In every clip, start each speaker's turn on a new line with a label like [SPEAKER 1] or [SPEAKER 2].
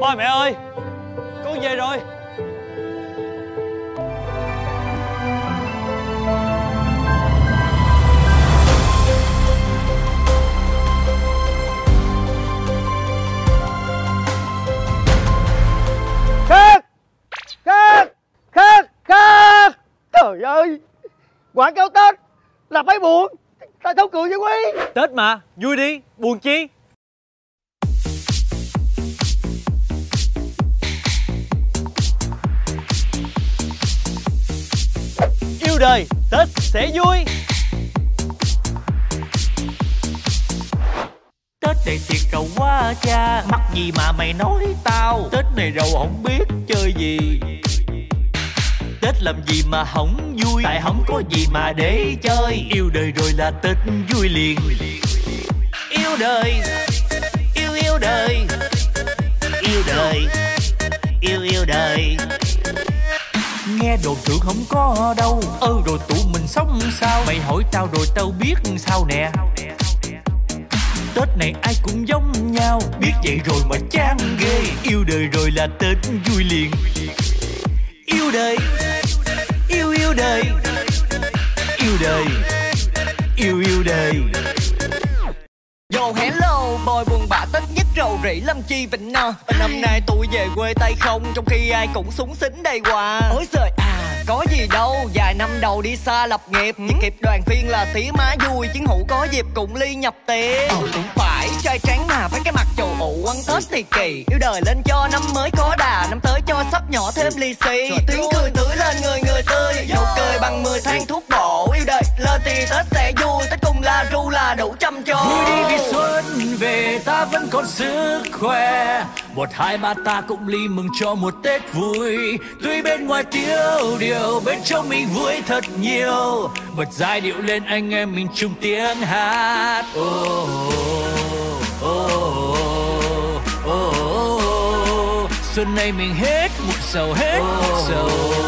[SPEAKER 1] Ôi mẹ ơi, con về rồi.
[SPEAKER 2] Khát! Khát! Khát! Khát! Trời ơi, quảng cáo Tết là phải buồn. Tại sao cười vậy Quý?
[SPEAKER 1] Tết mà, vui đi, buồn chi? Yêu đời, Tết sẽ vui.
[SPEAKER 3] Tết này thiệt cầu quá cha, mắc gì mà mày nói tao. Tết này rầu không biết chơi gì, Tết làm gì mà không vui, tại không có gì mà để chơi. Yêu đời rồi là Tết vui liền. Yêu đời, yêu đời, yêu đời, yêu đời. Nghe đồn tưởng không có đâu, rồi tụi mình sống sao? Mày hỏi tao rồi tao biết sao nè. Tết này ai cũng giống nhau, biết vậy rồi mà chán ghê. Yêu đời rồi là Tết vui liền. Yêu đời, yêu đời, yêu đời, yêu đời.
[SPEAKER 4] Yo hello boy, buồn bã Tết nhất rầu rĩ làm chi vịnh nè. Năm nay tôi về quê tay không, trong khi ai cũng súng xính đầy quà. Ôi giời có gì đâu, vài năm đầu đi xa lập nghiệp, chỉ kịp đoàn viên là tía má vui, chiến hữu có dịp cùng ly nhập tiền. Cũng phải trai tráng mà phải cái mặt trầu ụ, ăn Tết thì kỳ. Yêu đời lên cho năm mới có đà, năm tới cho sắp nhỏ thêm lì xì. Tiếng cười tưới lên người người tươi, nụ cười bằng 10 thang thuốc bổ. Yêu đời lên thì Tết sẽ vui, Tết cùng la ru là đủ trăm trâu.
[SPEAKER 3] Vui đi vì xuân về ta vẫn còn sức khỏe, 1, 2, 3 ta cũng ly mừng cho một Tết vui. Tuy bên ngoài tiêu điều, bên trong mình vui thật nhiều. Bật giai điệu lên anh em mình chung tiếng hát. Xuân này mình hết muộn sầu, hết muộn sầu.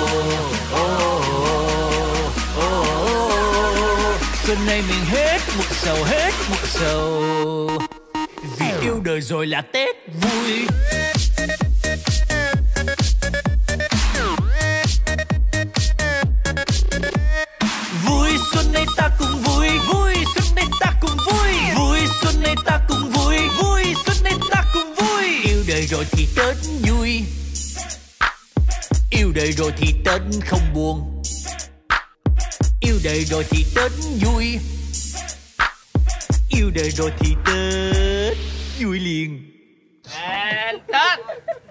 [SPEAKER 3] Xuân này mình hết muộn sầu, hết muộn sầu. Vì yêu đời rồi là Tết vui. Vui xuân này ta cùng vui, vui xuân này ta cùng vui, vui xuân này ta cùng vui, vui xuân này ta cùng vui. Yêu đời rồi thì Tết vui, yêu đời rồi thì Tết không buồn. Yêu đời rồi thì Tết vui, yêu đời rồi thì Tết vui liền.
[SPEAKER 2] Tết